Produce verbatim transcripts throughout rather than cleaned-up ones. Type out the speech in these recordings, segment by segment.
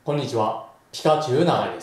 こんにちは、ピカチュウ永井です。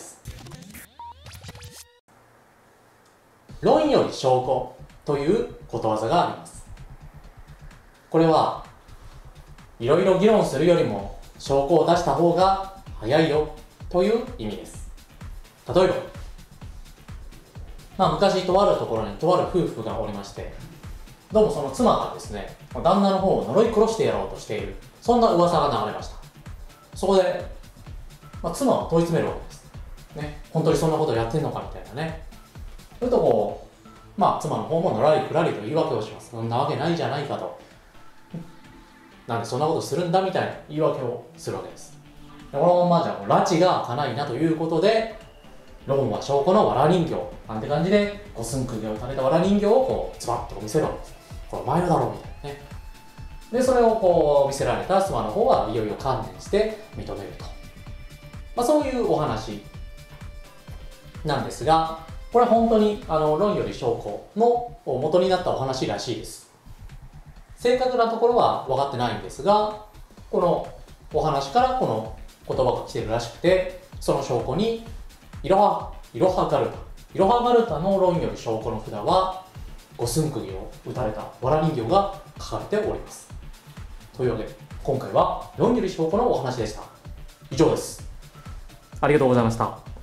論より証拠ということわざがあります。これはいろいろ議論するよりも証拠を出した方が早いよという意味です。例えば、まあ昔とあるところにとある夫婦がおりまして、どうもその妻がですね、旦那の方を呪い殺してやろうとしている、そんな噂が流れました。そこで、まあ、妻を問い詰めるわけです。ね、本当にそんなことをやってんのかみたいなね。それとこう、まあ妻の方ものらりくらりと言い訳をします。そんなわけないじゃないかと。なんでそんなことするんだみたいな言い訳をするわけです。でこのままじゃ拉致が開かないなということで、論は証拠の藁人形なんて感じで、五寸釘を立てた藁人形をこうズバッと見せるわけです。これお前のだろうみたいなね。で、それをこう見せられた妻の方はいよいよ観念して認めると。まあ、そういうお話なんですが、これは本当にあの論より証拠の元になったお話らしいです。正確なところは分かってないんですが、このお話からこの言葉が来てるらしくて、その証拠にいろはいろはガルタいろはガルタの論より証拠の札は五寸釘を打たれた藁人形が書かれております。というわけで今回は論より証拠のお話でした。以上です。ありがとうございました。